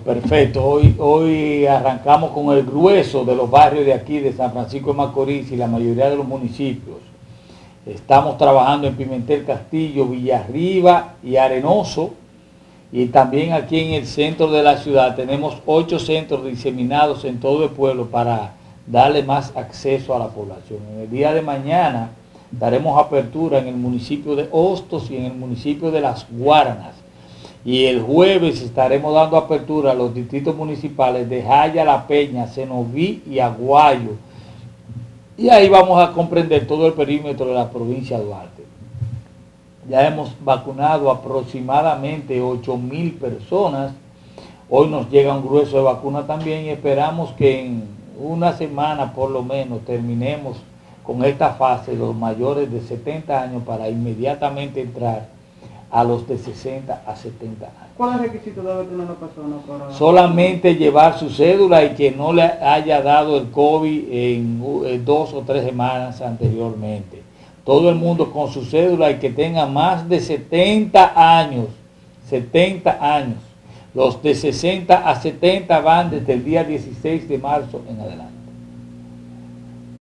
Perfecto, hoy arrancamos con el grueso de los barrios de aquí, de San Francisco de Macorís y la mayoría de los municipios. Estamos trabajando en Pimentel Castillo, Villarriba y Arenoso, y también aquí en el centro de la ciudad tenemos 8 centros diseminados en todo el pueblo para darle más acceso a la población. En el día de mañana daremos apertura en el municipio de Hostos y en el municipio de Las Guaranas. Y el jueves estaremos dando apertura a los distritos municipales de Jaya, La Peña, Cenoví y Aguayo. Y ahí vamos a comprender todo el perímetro de la provincia de Duarte. Ya hemos vacunado aproximadamente 8.000 personas. Hoy nos llega un grueso de vacuna también y esperamos que en una semana por lo menos terminemos con esta fase de los mayores de 70 años para inmediatamente entrar a los de 60 a 70 años. ¿Cuál es el requisito debe tener la persona para...? Solamente llevar su cédula y que no le haya dado el COVID en 2 o 3 semanas anteriormente. Todo el mundo con su cédula y que tenga más de 70 años. 70 años. Los de 60 a 70 van desde el día 16 de marzo en adelante.